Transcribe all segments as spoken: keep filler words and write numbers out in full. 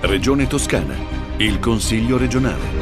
Regione Toscana, il Consiglio regionale.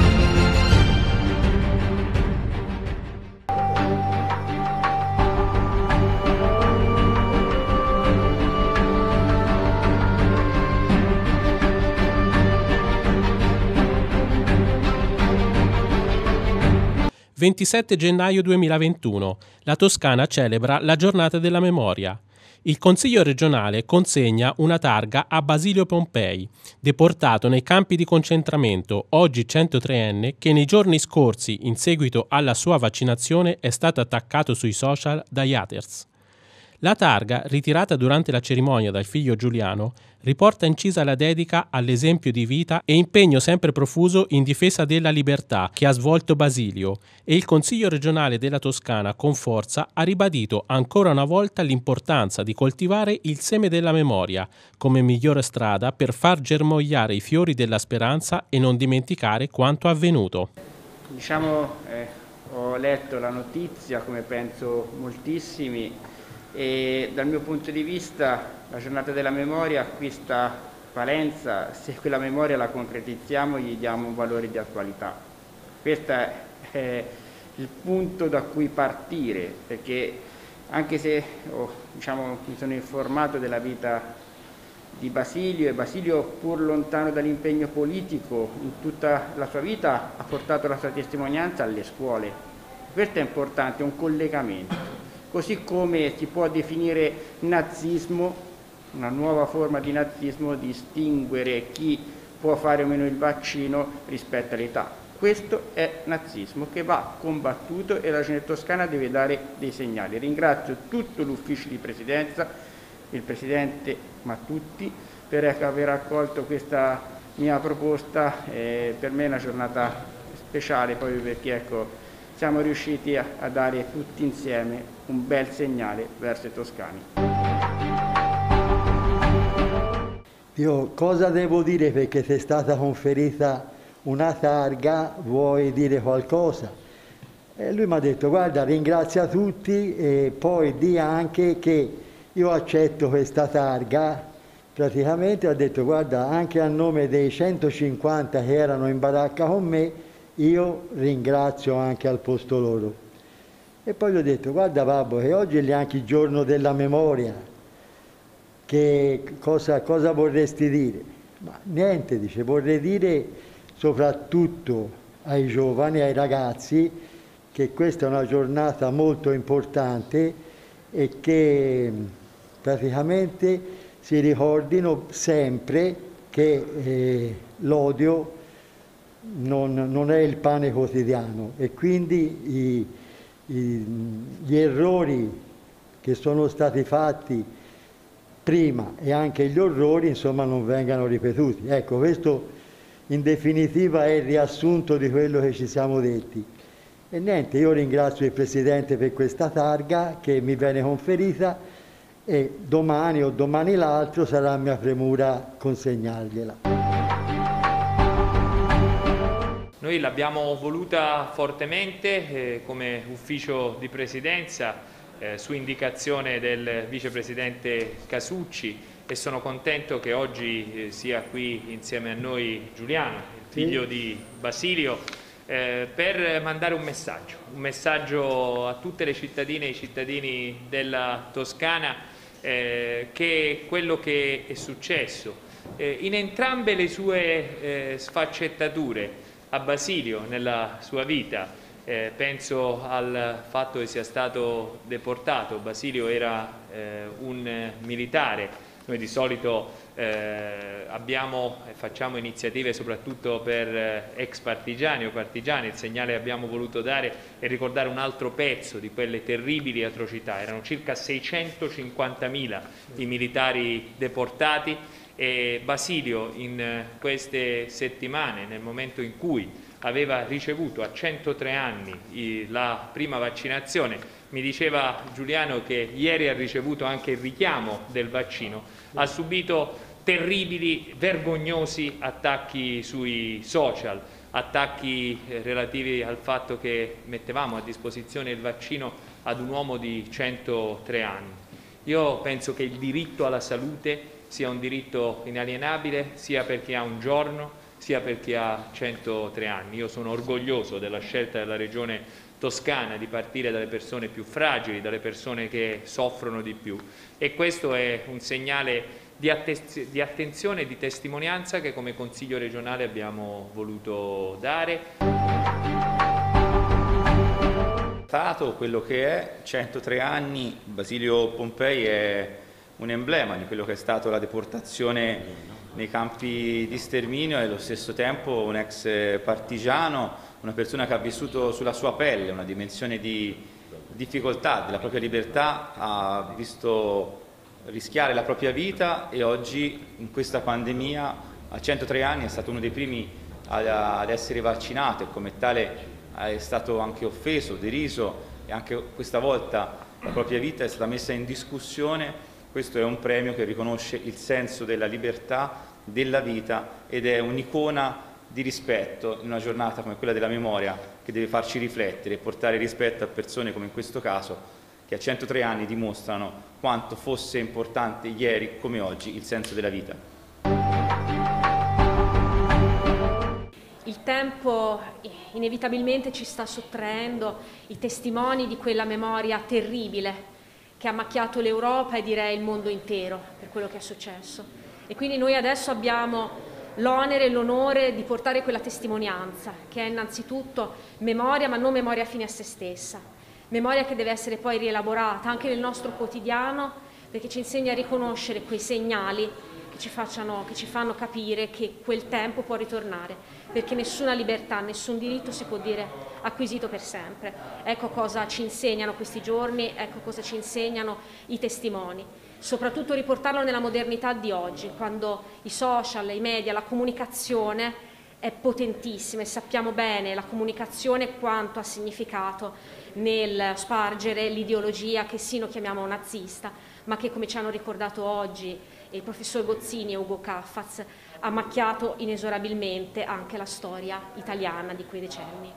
ventisette gennaio duemilaventuno. La Toscana celebra la Giornata della Memoria. Il Consiglio regionale consegna una targa a Basilio Pompei, deportato nei campi di concentramento, oggi centotreenne, che nei giorni scorsi, in seguito alla sua vaccinazione, è stato attaccato sui social dagli haters. La targa, ritirata durante la cerimonia dal figlio Giuliano, riporta incisa la dedica all'esempio di vita e impegno sempre profuso in difesa della libertà che ha svolto Basilio, e il Consiglio regionale della Toscana con forza ha ribadito ancora una volta l'importanza di coltivare il seme della memoria come migliore strada per far germogliare i fiori della speranza e non dimenticare quanto avvenuto. Diciamo, eh, ho letto la notizia, come penso moltissimi, e dal mio punto di vista la giornata della memoria acquista valenza se quella memoria la concretizziamo e gli diamo un valore di attualità. Questo è il punto da cui partire, perché anche se oh, diciamo, mi sono informato della vita di Basilio, e Basilio, pur lontano dall'impegno politico, in tutta la sua vita ha portato la sua testimonianza alle scuole. Questo è importante, è un collegamento. Così come si può definire nazismo, una nuova forma di nazismo, distinguere chi può fare o meno il vaccino rispetto all'età. Questo è nazismo che va combattuto e la Regione Toscana deve dare dei segnali. Ringrazio tutto l'ufficio di presidenza, il Presidente, ma tutti, per aver accolto questa mia proposta. Eh, per me è una giornata speciale, proprio perché ecco, siamo riusciti a, a dare tutti insieme un bel segnale verso i toscani. Io cosa devo dire, perché se è stata conferita una targa, vuoi dire qualcosa? E lui mi ha detto: guarda, ringrazia tutti e poi di anche che io accetto questa targa. Praticamente ha detto: guarda, anche a nome dei centocinquanta che erano in baracca con me, io ringrazio anche al posto loro. E poi gli ho detto: guarda babbo, che oggi è anche il giorno della memoria, che cosa, cosa vorresti dire? Ma niente, dice, vorrei dire soprattutto ai giovani, ai ragazzi, che questa è una giornata molto importante e che praticamente si ricordino sempre che eh, l'odio non, non è il pane quotidiano, e quindi i, i, gli errori che sono stati fatti prima e anche gli orrori, insomma, non vengano ripetuti. Ecco, questo in definitiva è il riassunto di quello che ci siamo detti. E niente, io ringrazio il Presidente per questa targa che mi viene conferita, e domani o domani l'altro sarà mia premura consegnargliela. Noi l'abbiamo voluta fortemente eh, come ufficio di presidenza eh, su indicazione del vicepresidente Casucci, e sono contento che oggi eh, sia qui insieme a noi Giuliano, il figlio sì. di Basilio, eh, per mandare un messaggio, un messaggio a tutte le cittadine e i cittadini della Toscana, eh, che quello che è successo eh, in entrambe le sue eh, sfaccettature a Basilio nella sua vita, eh, penso al fatto che sia stato deportato. Basilio era eh, un militare. Noi di solito eh, abbiamo e facciamo iniziative soprattutto per eh, ex partigiani o partigiani. Il segnale che abbiamo voluto dare è ricordare un altro pezzo di quelle terribili atrocità. Erano circa seicentocinquantamila i militari deportati, e Basilio in queste settimane, nel momento in cui aveva ricevuto a centotré anni la prima vaccinazione, mi diceva Giuliano che ieri ha ricevuto anche il richiamo del vaccino, ha subito terribili, vergognosi attacchi sui social, attacchi relativi al fatto che mettevamo a disposizione il vaccino ad un uomo di centotré anni. Io penso che il diritto alla salute sia un diritto inalienabile, sia per chi ha un giorno, sia per chi ha centotré anni. Io sono orgoglioso della scelta della Regione Toscana di partire dalle persone più fragili, dalle persone che soffrono di più, e questo è un segnale di, attez- di attenzione e di testimonianza che come Consiglio regionale abbiamo voluto dare. Stato quello che è, centotré anni, Basilio Pompei è un emblema di quello che è stato la deportazione nei campi di sterminio e allo stesso tempo un ex partigiano, una persona che ha vissuto sulla sua pelle una dimensione di difficoltà della propria libertà, ha visto rischiare la propria vita e oggi in questa pandemia a centotré anni è stato uno dei primi ad essere vaccinato e come tale è stato anche offeso, deriso e anche questa volta la propria vita è stata messa in discussione. Questo è un premio che riconosce il senso della libertà, della vita ed è un'icona di rispetto in una giornata come quella della memoria che deve farci riflettere e portare rispetto a persone come in questo caso che a centotré anni dimostrano quanto fosse importante ieri come oggi il senso della vita. Il tempo inevitabilmente ci sta sottraendo i testimoni di quella memoria terribile che ha macchiato l'Europa e direi il mondo intero per quello che è successo. E quindi noi adesso abbiamo l'onere e l'onore di portare quella testimonianza, che è innanzitutto memoria, ma non memoria fine a se stessa. Memoria che deve essere poi rielaborata anche nel nostro quotidiano, perché ci insegna a riconoscere quei segnali che ci, facciano, che ci fanno capire che quel tempo può ritornare, perché nessuna libertà, nessun diritto si può dire acquisito per sempre. Ecco cosa ci insegnano questi giorni, ecco cosa ci insegnano i testimoni. Soprattutto riportarlo nella modernità di oggi, quando i social, i media, la comunicazione è potentissima e sappiamo bene la comunicazione quanto ha significato nel spargere l'ideologia che sì noi chiamiamo nazista, ma che come ci hanno ricordato oggi il professor Bozzini e Ugo Caffaz ha macchiato inesorabilmente anche la storia italiana di quei decenni.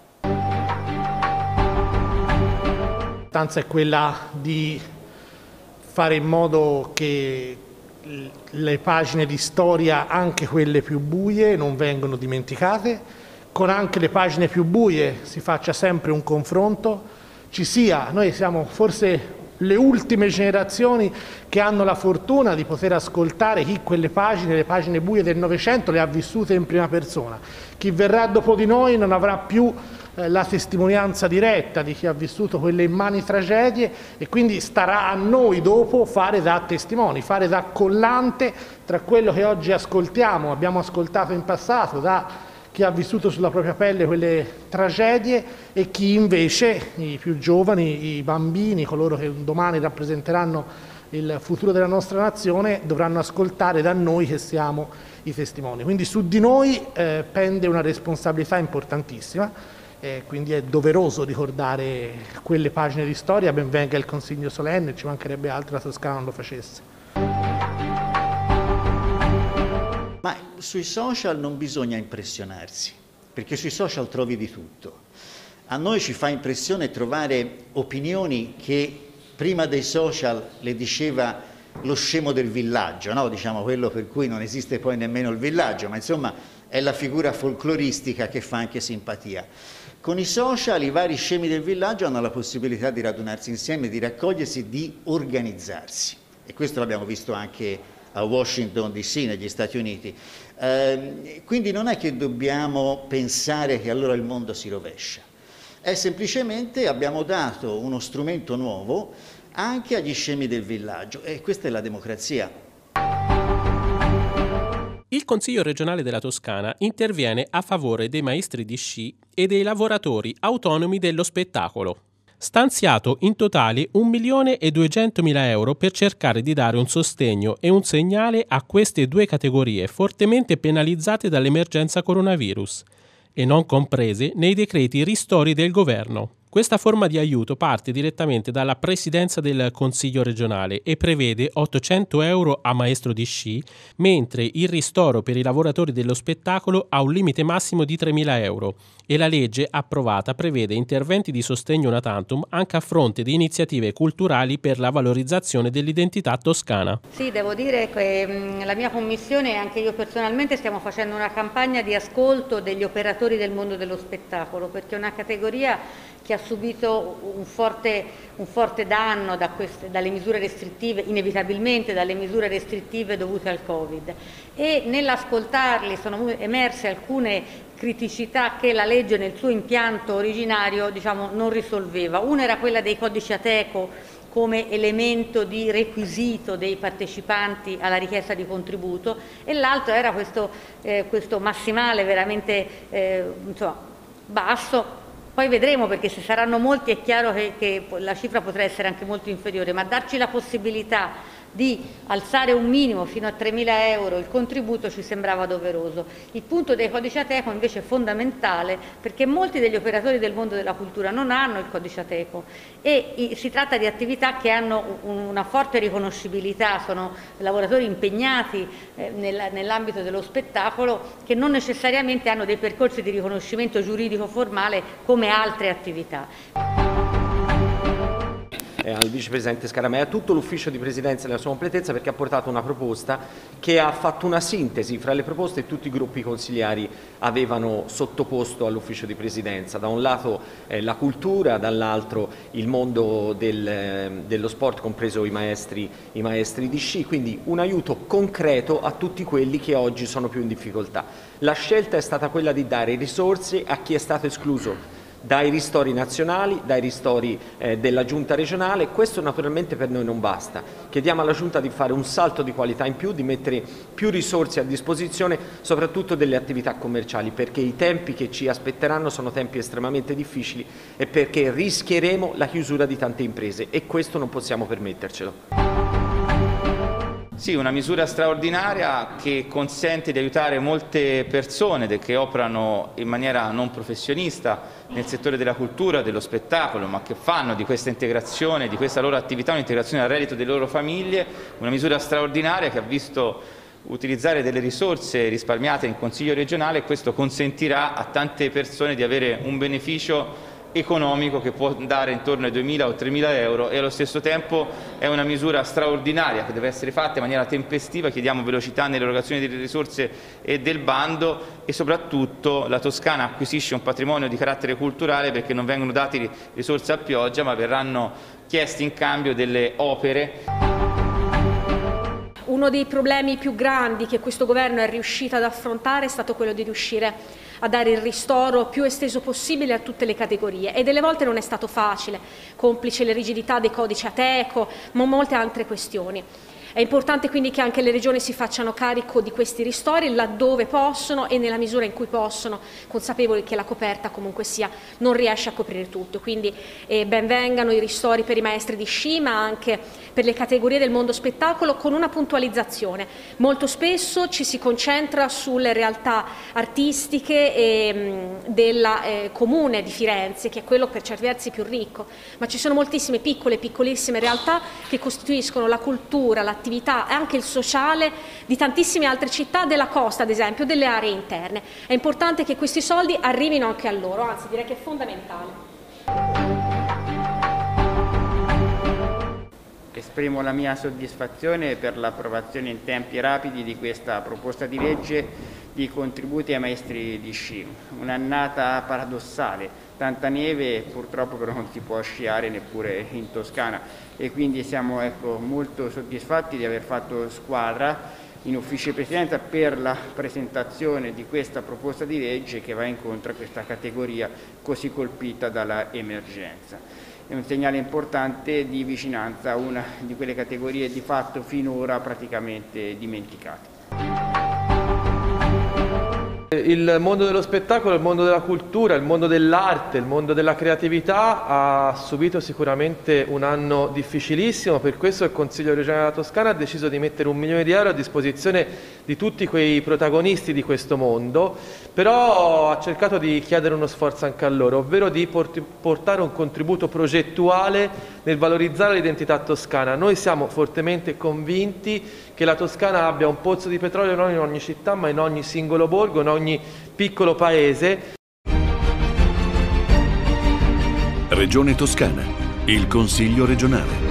L'importanza è quella di fare in modo che le pagine di storia, anche quelle più buie, non vengano dimenticate, con anche le pagine più buie si faccia sempre un confronto, ci sia, noi siamo forse le ultime generazioni che hanno la fortuna di poter ascoltare chi quelle pagine, le pagine buie del Novecento, le ha vissute in prima persona. Chi verrà dopo di noi non avrà più eh, la testimonianza diretta di chi ha vissuto quelle immani tragedie e quindi starà a noi dopo fare da testimoni, fare da collante tra quello che oggi ascoltiamo, abbiamo ascoltato in passato, da chi ha vissuto sulla propria pelle quelle tragedie e chi invece, i più giovani, i bambini, coloro che domani rappresenteranno il futuro della nostra nazione, dovranno ascoltare da noi che siamo i testimoni. Quindi su di noi eh, pende una responsabilità importantissima, eh, quindi è doveroso ricordare quelle pagine di storia, ben venga il Consiglio solenne, ci mancherebbe altro la Toscana non lo facesse. Ma sui social non bisogna impressionarsi, perché sui social trovi di tutto. A noi ci fa impressione trovare opinioni che prima dei social le diceva lo scemo del villaggio, no? Diciamo quello per cui non esiste poi nemmeno il villaggio, ma insomma è la figura folcloristica che fa anche simpatia. Con i social i vari scemi del villaggio hanno la possibilità di radunarsi insieme, di raccogliersi, di organizzarsi. E questo l'abbiamo visto anche a Washington D C negli Stati Uniti. Eh, quindi non è che dobbiamo pensare che allora il mondo si rovescia, è semplicemente abbiamo dato uno strumento nuovo anche agli scemi del villaggio e questa è la democrazia. Il Consiglio regionale della Toscana interviene a favore dei maestri di sci e dei lavoratori autonomi dello spettacolo. Stanziato in totale un milione e duecentomila euro per cercare di dare un sostegno e un segnale a queste due categorie fortemente penalizzate dall'emergenza coronavirus e non comprese nei decreti ristori del governo. Questa forma di aiuto parte direttamente dalla Presidenza del Consiglio regionale e prevede ottocento euro a maestro di sci, mentre il ristoro per i lavoratori dello spettacolo ha un limite massimo di tremila euro e la legge approvata prevede interventi di sostegno una tantum anche a fronte di iniziative culturali per la valorizzazione dell'identità toscana. Sì, devo dire che mh, la mia commissione e anche io personalmente stiamo facendo una campagna di ascolto degli operatori del mondo dello spettacolo, perché è una categoria che ha subito un forte, un forte danno da queste, dalle misure restrittive, inevitabilmente dalle misure restrittive dovute al Covid, e nell'ascoltarli sono emerse alcune criticità che la legge nel suo impianto originario, diciamo, non risolveva. Una era quella dei codici Ateco come elemento di requisito dei partecipanti alla richiesta di contributo, e l'altro era questo, eh, questo massimale veramente eh, insomma, basso. Poi vedremo, perché se saranno molti è chiaro che, che la cifra potrà essere anche molto inferiore, ma darci la possibilità di alzare un minimo fino a tremila euro il contributo ci sembrava doveroso. Il punto dei codici Ateco invece è fondamentale, perché molti degli operatori del mondo della cultura non hanno il codice Ateco e si tratta di attività che hanno una forte riconoscibilità, sono lavoratori impegnati nell'ambito dello spettacolo che non necessariamente hanno dei percorsi di riconoscimento giuridico formale come altre attività. Al vicepresidente Scaramella, a tutto l'ufficio di presidenza nella sua completezza, perché ha portato una proposta che ha fatto una sintesi fra le proposte che tutti i gruppi consigliari avevano sottoposto all'ufficio di presidenza. Da un lato eh, la cultura, dall'altro il mondo del, eh, dello sport, compreso i maestri, i maestri di sci, quindi un aiuto concreto a tutti quelli che oggi sono più in difficoltà. La scelta è stata quella di dare risorse a chi è stato escluso dai ristori nazionali, dai ristori eh, della Giunta regionale. Questo naturalmente per noi non basta. Chiediamo alla Giunta di fare un salto di qualità in più, di mettere più risorse a disposizione, soprattutto delle attività commerciali, perché i tempi che ci aspetteranno sono tempi estremamente difficili e perché rischieremo la chiusura di tante imprese e questo non possiamo permettercelo. Sì, una misura straordinaria che consente di aiutare molte persone che operano in maniera non professionista nel settore della cultura, dello spettacolo, ma che fanno di questa integrazione, di questa loro attività un'integrazione al reddito delle loro famiglie, una misura straordinaria che ha visto utilizzare delle risorse risparmiate in Consiglio regionale, e questo consentirà a tante persone di avere un beneficio economico che può andare intorno ai duemila o tremila euro, e allo stesso tempo è una misura straordinaria che deve essere fatta in maniera tempestiva. Chiediamo velocità nell'erogazione delle risorse e del bando, e soprattutto la Toscana acquisisce un patrimonio di carattere culturale, perché non vengono date risorse a pioggia ma verranno chiesti in cambio delle opere. Uno dei problemi più grandi che questo governo è riuscito ad affrontare è stato quello di riuscire a dare il ristoro più esteso possibile a tutte le categorie, e delle volte non è stato facile, complice le rigidità dei codici Ateco, ma molte altre questioni. È importante quindi che anche le regioni si facciano carico di questi ristori laddove possono e nella misura in cui possono, consapevoli che la coperta comunque sia non riesce a coprire tutto. Quindi eh, ben vengano i ristori per i maestri di sci, ma anche per le categorie del mondo spettacolo, con una puntualizzazione. Molto spesso ci si concentra sulle realtà artistiche eh, del eh, comune di Firenze, che è quello per certi versi più ricco, ma ci sono moltissime piccole, piccolissime realtà che costituiscono la cultura, la attività e anche il sociale di tantissime altre città della costa, ad esempio, delle aree interne. È importante che questi soldi arrivino anche a loro, anzi direi che è fondamentale. Esprimo la mia soddisfazione per l'approvazione in tempi rapidi di questa proposta di legge di contributi ai maestri di sci. Un'annata paradossale, tanta neve, purtroppo però non si può sciare neppure in Toscana, e quindi siamo ecco, molto soddisfatti di aver fatto squadra in ufficio di presidenza per la presentazione di questa proposta di legge che va incontro a questa categoria così colpita dalla emergenza. È un segnale importante di vicinanza a una di quelle categorie di fatto finora praticamente dimenticate. Il mondo dello spettacolo, il mondo della cultura, il mondo dell'arte, il mondo della creatività ha subito sicuramente un anno difficilissimo, per questo il Consiglio regionale della Toscana ha deciso di mettere un milione di euro a disposizione di tutti quei protagonisti di questo mondo, però ha cercato di chiedere uno sforzo anche a loro, ovvero di portare un contributo progettuale nel valorizzare l'identità toscana. Noi siamo fortemente convinti che la Toscana abbia un pozzo di petrolio non in ogni città, ma in ogni singolo borgo, in ogni piccolo paese. Regione Toscana, il Consiglio regionale.